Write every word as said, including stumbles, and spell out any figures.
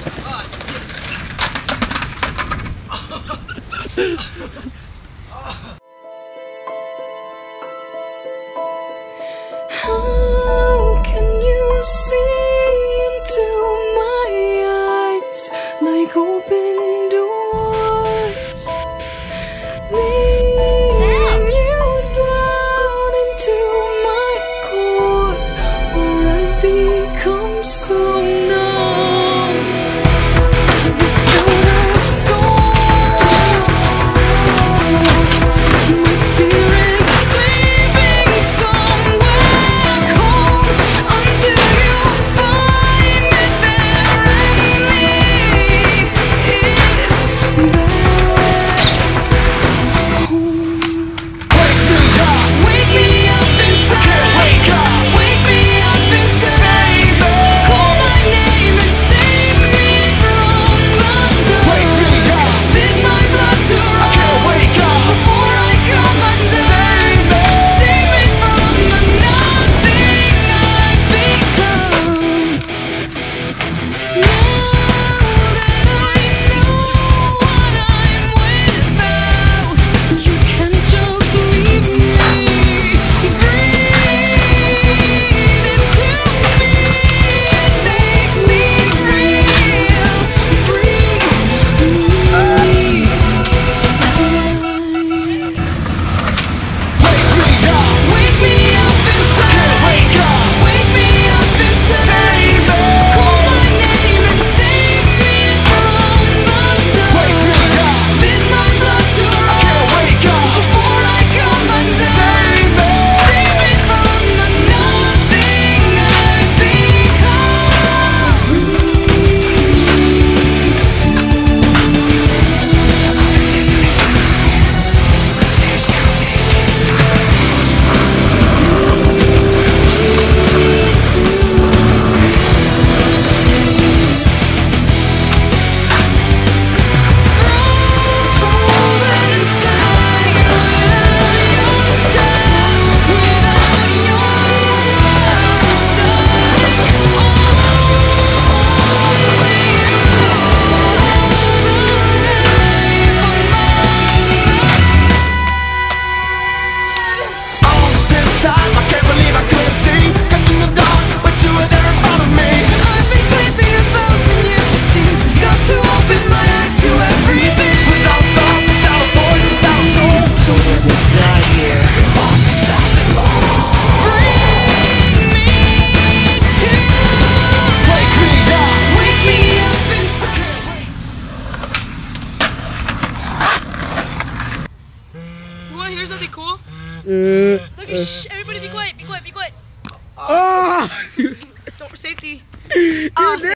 How can you see into my eyes like open doors, leading you down into my core, or I become so numb without a soul. My spirit sleeping somewhere cold until you find me there and leave it back home. Wake me up, wake me up inside. Wake up, wake me up inside. Call my name and save me from the dark. Wake me up, bid my blood to run wake up before I come undone. Save me from the nothing I've become. Now that I know what I'm without, you can't just leave me. Breathe into me, make me real. Breathe me tonight. Wake me up inside. Wake up, wake me up inside. Call my name and save me from the dark. Bid my blood to run before I come undone. Save me from the nothing I've become. Frozen inside without your touch, without your love, darling. Only you hold the life of mine. All this time, I can't believe I couldn't see. Got in the dark, but you were there in front of me. I've been sleeping a thousand years, it seems. Got to open my eyes to everything. Without thought, without a voice, without a soul. So when we die here, lost beside the law. Bring me to Wake me up, wake me up inside. You wanna hear something cool? Look at shh, everybody be quiet, be quiet, be quiet. Ah! Don't safety. You're Um,